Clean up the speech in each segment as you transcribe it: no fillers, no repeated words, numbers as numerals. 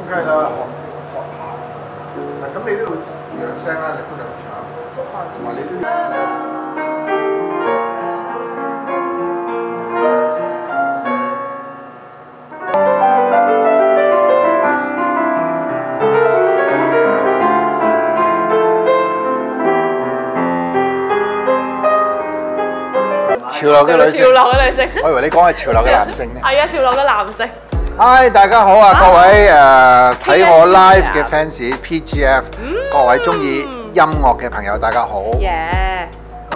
梗係啦，學下。咁你都要養聲啦，你都兩場，同埋你都要。潮流嘅女性， 潮流嘅女性， 我以為你講係潮流嘅男性咧。 係啊，潮流嘅男性。 嗨，大家好啊，各位睇我 live 嘅 fans PGF， 各位中意音樂嘅朋友，大家好。 耶！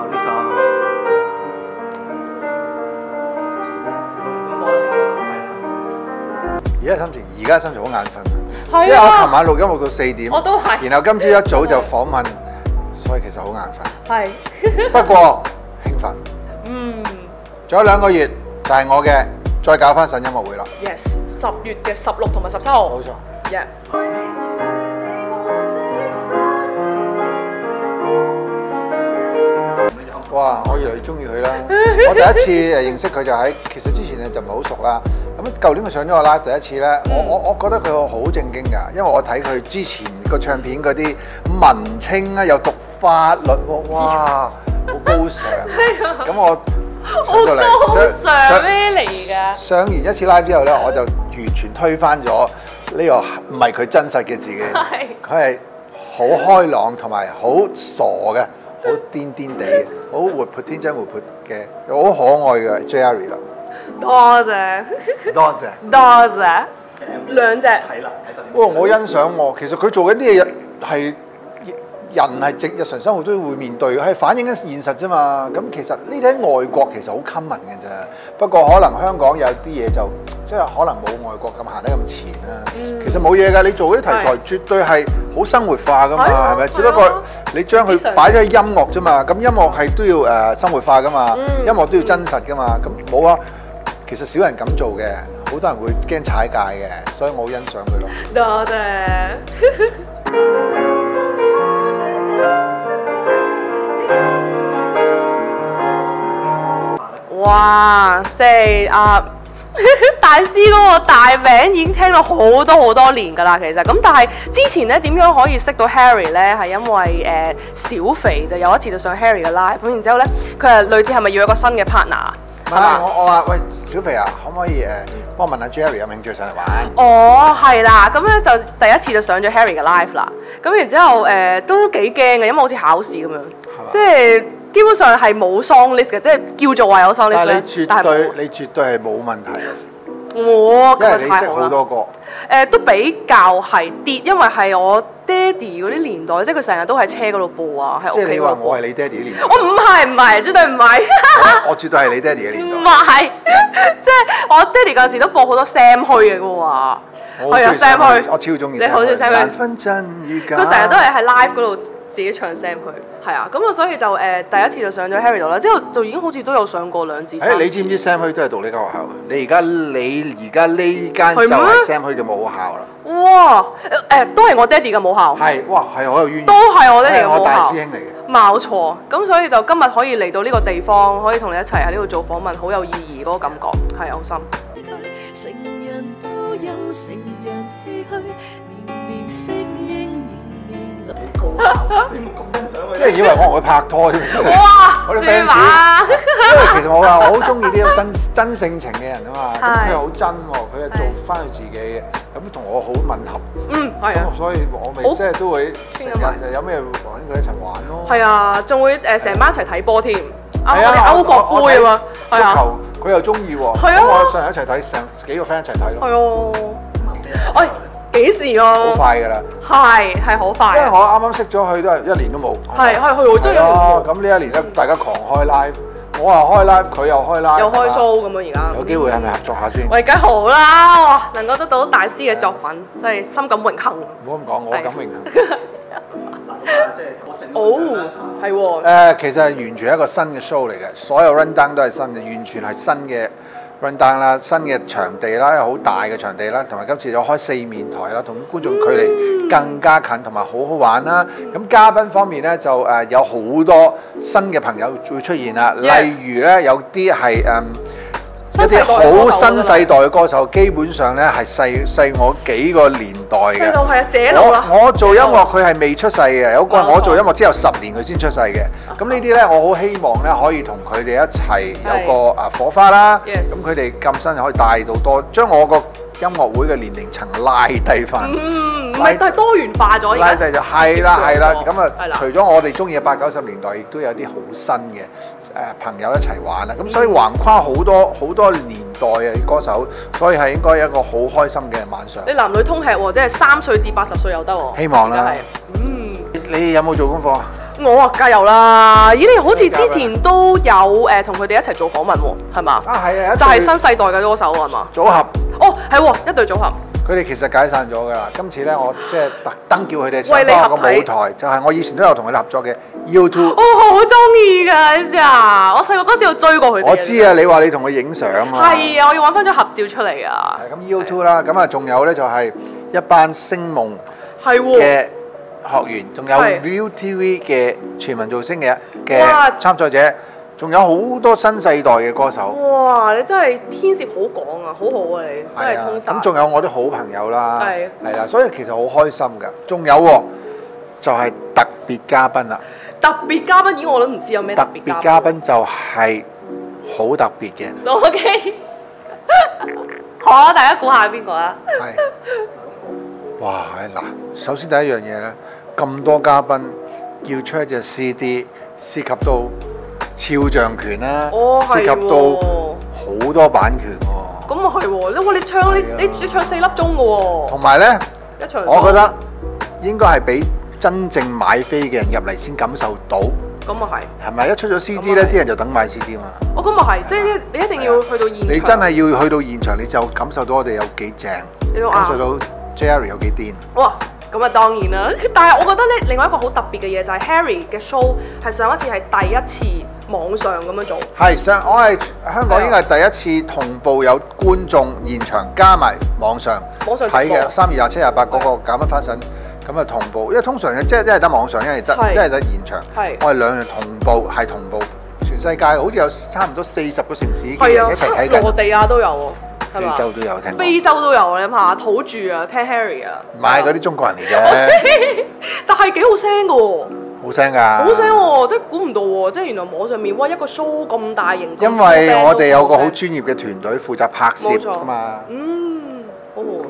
而家心情好眼瞓， 係啊， 因為我琴晚錄音錄到4點， 我都係。 然後今朝一早就訪問，所以其實好眼瞓。 係。 不過興奮。仲有2個月就係我嘅再搞翻神音樂會啦。 Yes， 10月嘅16同埋17號。 冇錯。 Yeah。 哇！我越嚟越中意佢啦。我第一次認識佢就喺，其實之前咧就唔係好熟啦。咁舊年佢上咗我 live 第一次咧，我覺得佢好正經㗎，因為我睇佢之前個唱片嗰啲文青啊，又讀法律喎，哇，好高尚。咁我上到嚟上咩嚟㗎？ 上完一次 live 之後咧，我就完全推翻咗呢個唔係佢真實嘅自己。佢係好開朗同埋好傻嘅。好癲癲地嘅，好活潑、天真活潑嘅，好可愛嘅 Jerry 啦。 多謝， 多謝， 多謝。2隻。係啦， 哇！我欣賞喎，其實佢做緊啲嘢係人係日常生活都會面對，係反映緊現實啫嘛。咁其實呢啲喺外國其實好 common 嘅啫。不過可能香港有啲嘢就即係可能冇外國咁行得咁前啦。其實冇嘢㗎，你做嗰啲題材絕對係好生活化㗎嘛，係咪？只不過你將佢擺咗喺音樂啫嘛。咁音樂係都要生活化㗎嘛，音樂都要真實㗎嘛。咁冇啊，其實少人咁做嘅，好多人會驚踩界嘅，所以我好欣賞佢咯。 多謝。哇！即係大師嗰個大名已經聽到好多年㗎啦，其實咁，但係之前咧點樣可以識到 Harry 咧？係因為小肥就有一次就上 Harry 嘅 live，咁然之後咧佢係類似係咪要有一個新嘅 partner？ 係嘛？我話喂小肥啊，可唔可以幫我問下 Jerry 有冇興趣上嚟玩？ 哦，係啦，咁咧就第一次就上咗 Harry 嘅 live 啦。咁然之後都幾驚嘅，因為好似考試咁樣，即係基本上係冇 song list 嘅，即係叫做話有 song list。但係你絕對係冇問題啊！ 哇， 因為你識好多歌。 都比較係啲，因為係我爹哋嗰啲年代，即係佢成日都喺車嗰度播啊，喺屋企嗰度播。 即係你話我係你爹哋嘅年代？ 我唔係，絕對唔係。 我絕對係你爹哋嘅年代。 唔係，即係我爹哋嗰陣時都播好多 Sam 虛嘅喎。係啊 Sam 虛， 我超中意。 你好中意 Sam 虛？佢成日都係喺 live 嗰度自己唱 Sam 虛，係啊，咁啊所以就第一次就上咗 Harry 度啦，之後就已經好似都有上過2次。 你知唔知 Sam 虛都係讀呢間學校？你而家呢間就係 Sam 虛嘅母校啦。 哇！都係我爹哋嘅母校。 係，哇，係好有淵源。 都係我爹哋嘅母校。 我大師兄嚟嘅。 冇錯，咁所以就今日可以嚟到呢個地方，可以同你一齊喺呢度做訪問，好有意義嗰個感覺，係好深。成人都有成人唏噓，年年適應，年年你冇咁欣賞佢，即係以為我同佢拍拖添。 哇！ 我啲 fans，因為其實我話我好中意啲真性情嘅人啊嘛，咁佢又好真喎，佢係做翻佢自己嘅，咁同我好吻合。 係啊。 咁所以我咪即係都會成日有咩揾佢一齊玩咯。 係啊，仲會成班一齊睇波添。我哋歐國杯啊嘛。 足球佢又中意喎。係啊。咁我上嚟一齊睇，成幾個 friend 一齊睇咯。 係啊。喂，幾時啊？ 好快㗎啦。 係好快。 因為我啱啱識咗佢都係1年都冇。 係佢好中意。 咁呢1年咧，大家狂開 live，我又開 live，佢又開 live， 又開 show 咁樣而家。 有機會係咪合作下先？ 喂，梗好啦！哇，能夠得到大師嘅作品，真係深感榮幸。 唔好咁講，我感榮幸。 哦，係喎。 其實係完全係一個新嘅 show 嚟嘅，所有 run down 都係新嘅，完全係新嘅 run down 啦，新嘅場地啦，好大嘅場地啦，同埋今次有開4面台啦，同觀眾距離更加近，同埋好好玩啦。咁嘉賓方面咧就有好多新嘅朋友會出現啦，例如咧有啲係一啲好新世代嘅歌手，基本上咧係細我幾個年代嘅。 係啊，姐佬啦。 我做音樂佢係未出世嘅，有個人我做音樂之後10年佢先出世嘅。咁呢啲咧，我好希望咧可以同佢哋一齊有個火花啦。咁佢哋咁新就可以帶到多，將我個音樂會嘅年齡層拉低翻。 唔係，但係多元化咗。 拉低就係啦。咁啊，除咗我哋中意嘅80、90年代，亦都有啲好新嘅朋友一齊玩啦。咁所以橫跨好多年代嘅歌手，所以係應該有一個好開心嘅晚上。 你男女通吃喎，即係3歲至80歲又得喎。 希望啦。你有冇做功課啊？ 我啊，梗有啦！咦，你好似之前都有同佢哋一齊做訪問喎，係嘛？ 係啊， 就係新世代嘅歌手係嘛？ 組合。 哦，係喎，一對組合。 佢哋其實解散咗㗎啦。今次咧，我即係特登叫佢哋上翻個舞台，就係我以前都有同佢哋合作嘅 U2。 我好中意㗎，你知啊！我細個嗰時有追過佢哋。 我知啊，你話你同佢影相啊。 係啊，我要揾翻張合照出嚟啊。 係咁 U2 啦，咁啊仲有咧就係一班星夢嘅學員，仲有 ViuTV 嘅全民造星嘅參賽者，仲有好多新世代嘅歌手。 哇！你真係天涉好廣啊，好好啊你，真係通晒。 咁仲有我啲好朋友啦，係啦，所以其實好開心㗎。仲有喎，就係特別嘉賓啦。 特別嘉賓，我都唔知有咩特別嘉賓就係好特別嘅。 OK， 好啊，大家估下邊個啊？ 係。哇！嗱，首先第一樣嘢咧，咁多嘉賓叫出一隻 CD， 涉及到肖像權啦，涉及到好多版權喎。 咁啊係喎，你唱你唱4粒鐘嘅喎。 同埋咧，我覺得應該係俾真正買飛嘅人入嚟先感受到。 咁啊係。係咪一出咗 CD 咧，啲人就等買 CD 嘛？ 哦，咁啊係，即係你一定要去到現場。 你真係要去到現場，你就感受到我哋有幾正，感受到 Jerry 有幾癲。哇！ 咁啊當然啦，但係我覺得咧，另外一個好特別嘅嘢就係 Harry 嘅 show 係上一次係第一次網上咁樣做。係我係香港應該係第一次同步有觀眾現場加埋網上睇嘅3月27、28嗰個減蚊花神，咁啊同步，因為通常即係一係得網上，一係得現場。我係兩樣同步，全世界好似有差唔多40個城市嘅人一齊睇緊。 羅地亞都有喎。 非洲都有聽， 非洲都有，你諗下土著啊，聽 Harry 啊， 唔係嗰啲中國人嚟嘅， 但係幾好聲嘅喎， 好聲㗎， 好聲喎，即係估唔到喎，即係原來網上面哇一個 show 咁大型， 因為我哋有個好專業嘅團隊負責拍攝㗎嘛， 好好。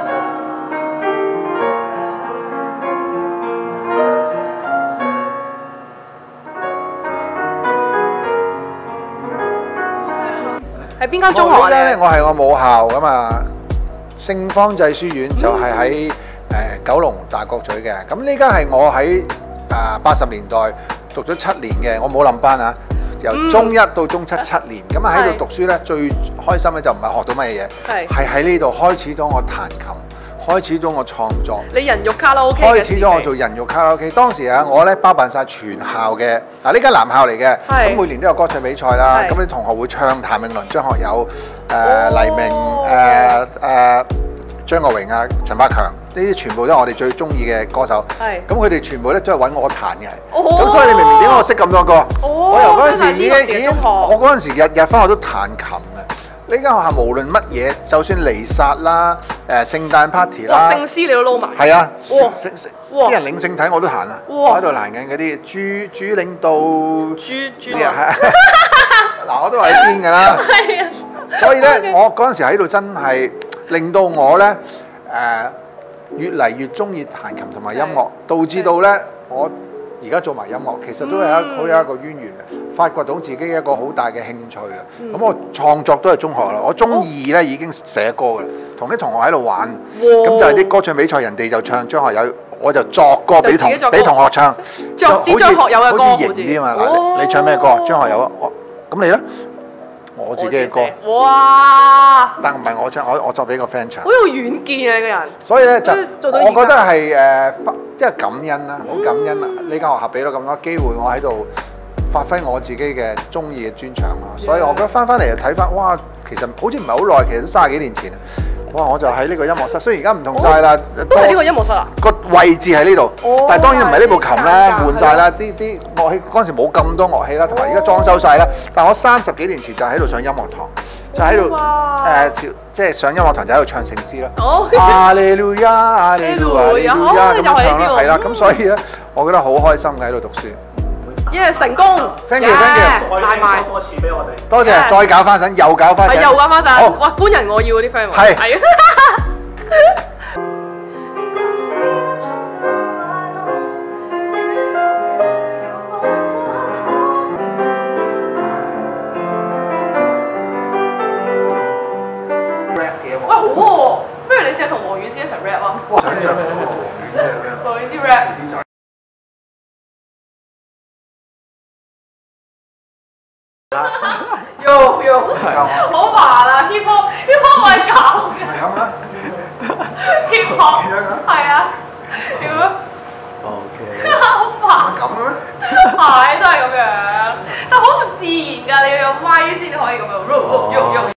喺邊間中學咧？ 我係我母校㗎嘛，聖方濟書院就係喺九龍大角咀嘅。咁呢間係我喺80年代讀咗7年嘅，我冇冧班啊，由中1到中7 7年。咁喺度讀書咧，最開心咧就唔係學到乜嘢，係喺呢度開始咗我彈琴。開始咗我創作， 你人肉卡拉 OK 開始咗我做人肉卡拉 OK。當時啊，我咧包辦晒全校嘅呢間男校嚟嘅，咁每年都有歌唱比賽啦。咁啲同學會唱譚詠麟、張學友、黎明、張國榮啊、陳百強呢啲全部都係我哋最中意嘅歌手。咁佢哋全部咧都係揾我彈嘅。咁所以你明唔明點解我識咁多歌？我由嗰陣時已經，我嗰陣時日日翻學都彈琴嘅。呢間學校無論乜嘢，就算彌撒啦、聖誕 party 啦， 聖詩你都撈埋。 係啊，啲人領聖體我都彈啊，喺度彈緊嗰啲主領導啲啊，嗱我都話你癲㗎啦。所以咧，我嗰陣時喺度真係令到我咧越嚟越中意彈琴同埋音樂，導致到咧我而家做埋音樂，其實都係好有一個淵源嘅，發掘到自己一個好大嘅興趣啊！咁我創作都係中學啦，我中2咧已經寫歌㗎啦，同啲同學喺度玩，咁就係啲歌唱比賽，人哋就唱張學友，我就作歌俾同學唱， 作啲張學友嘅歌， 好似型啲啊嘛！嗱，你唱咩歌？張學友啊，咁你咧？我自己嘅歌。哇！但唔係我唱，我作俾個 friend 唱。 好有遠見啊！個人。 所以咧就，我覺得係即係感恩啦，好感恩啊！呢間學校俾到咁多機會，我喺度發揮我自己嘅中意嘅專長咯。所以我覺得翻嚟就睇翻，哇！其實好似唔係好耐，其實都30幾年前。哇！我就喺呢個音樂室，雖然而家唔同晒啦， 都係呢個音樂室啊。 個位置喺呢度，但係當然唔係呢部琴啦，換晒啦，啲樂器嗰陣時冇咁多樂器啦，同埋而家裝修晒啦。但係我30幾年前就喺度上音樂堂， 就喺度哇即係上音樂堂就喺度唱聖詩啦。 哦阿利路亞，阿利路亞，阿利路亞咁樣唱啦，係啦， 又係呢啲喎咁所以咧，我覺得好開心嘅喺度讀書。 耶成功 Thank you，thank you 大賣。 多次俾我哋。 多謝，再搞翻陣，又搞翻陣， 又講翻好陣，哇！官人我要嗰啲 friend 喎。 係係啊。喂，好喎，不如你試下同黃遠之一齊 rap 啊！ 想像唔到黃遠真係咁樣。 黃遠之 rap。用，好煩啊！hip hop 我係咁嘅係咁啦， ，hip hop 咁樣啊係啊，點啊？ OK。 好煩， 咁嘅咩？ 係都係咁樣，但好唔自然㗎，你要有咪先可以咁樣，